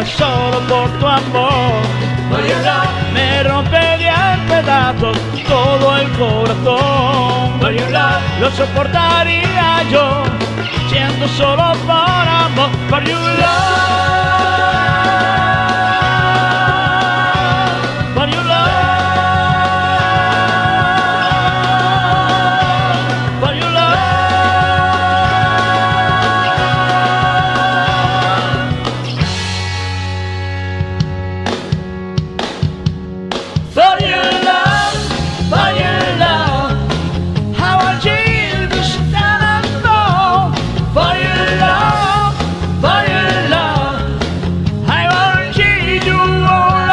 solo por tu amor. Me rompería en pedazos todo el corazón. Lo soportaría yo, siendo solo por amor. For your love, for your love, for your love. For your love, for your love, how I choose to stand and fall. For your love, for your love, I will give you all I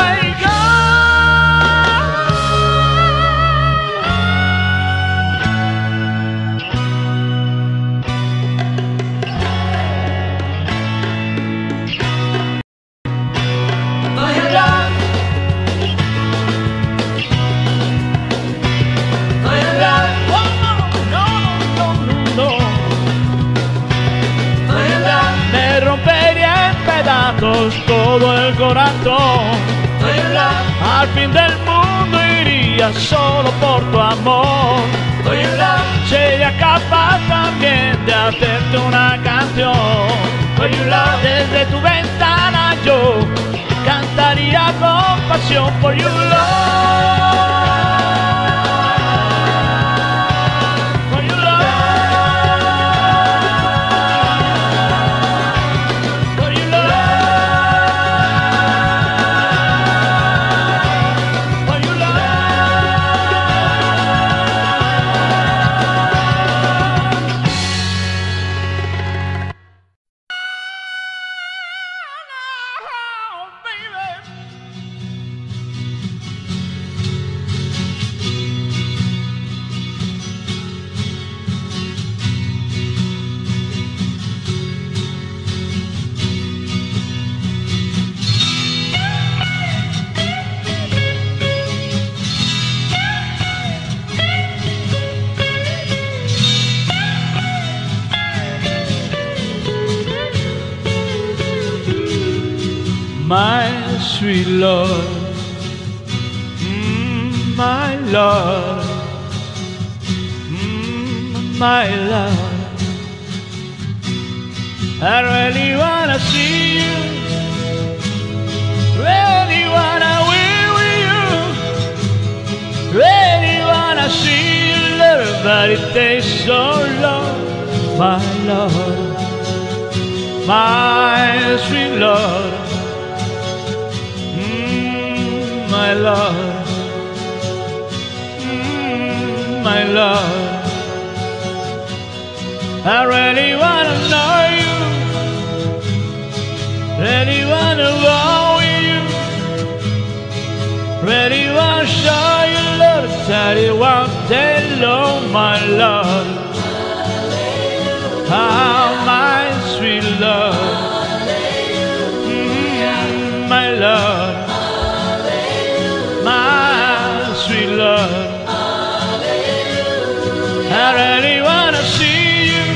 got. For your love. Me rompería en pedazos todo el corazón. Al fin del mundo iría solo por tu amor. Sería capaz también de hacerte una canción. Desde tu ventana yo cantaría con pasión. For your love. My sweet Lord, my Lord, my Lord, I really wanna see you, really wanna be with you, really wanna see you, Lord, but it takes so long, my Lord, my sweet Lord. My Lord, my Lord, I really wanna know you, really wanna go with you, really wanna show you, Lord, tell you one day, Lord, my Lord, how my sweet Lord, my Lord. My sweet Lord, I really wanna see you,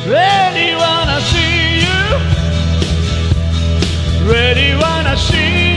really wanna see you, really wanna see you.